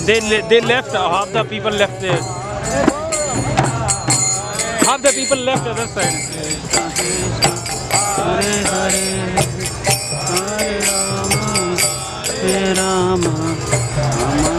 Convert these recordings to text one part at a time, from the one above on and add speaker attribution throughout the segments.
Speaker 1: They left. Half the people left there. Half the people left other side. Hare Hare Hare Rama Rama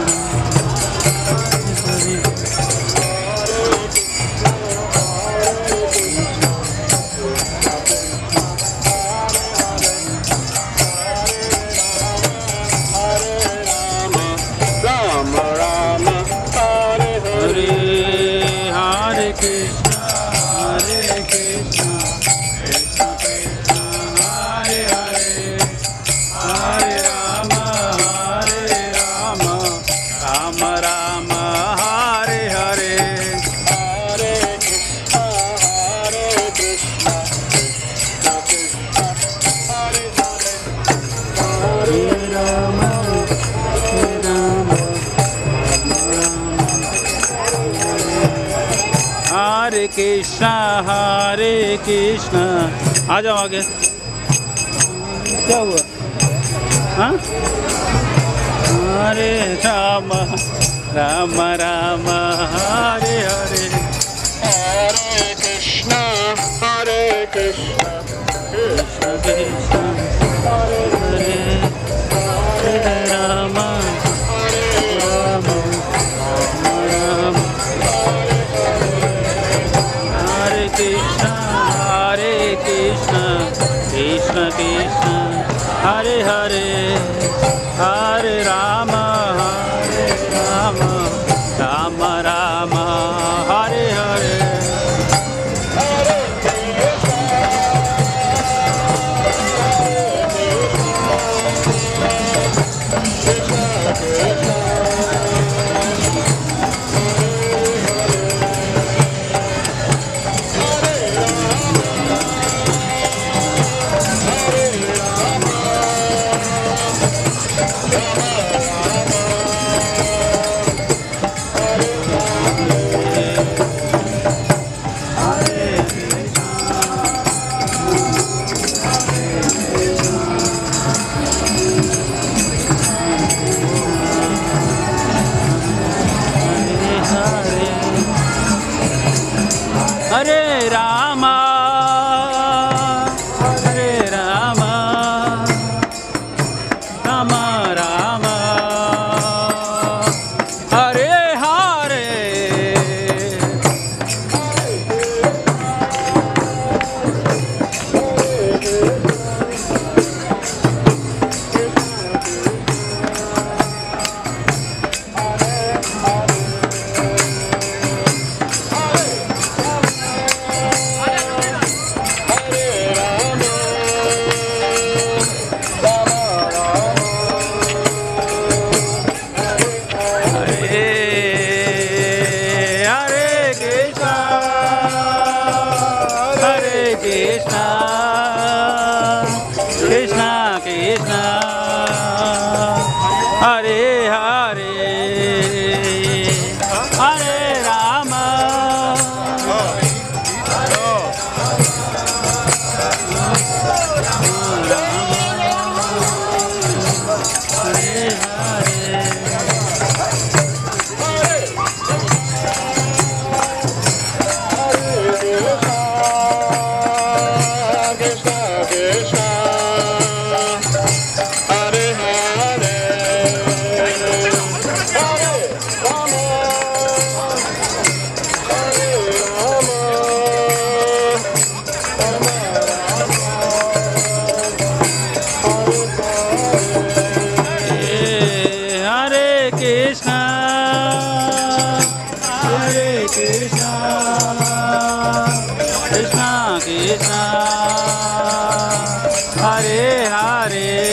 Speaker 1: Hare Krishna. आ जाओ आगे. क्या हुआ? हाँ? हरे Ram Ram Ram Hare Hare.
Speaker 2: Hare Krishna Krishna Krishna Hare Hare Hare Ram Ram Ram हरे कृष्ण कृष्ण कृष्ण हरे हरे हरे राम राम राम हरे हरे. हरे Ram Ram Ram Hare Hare. Hare Hare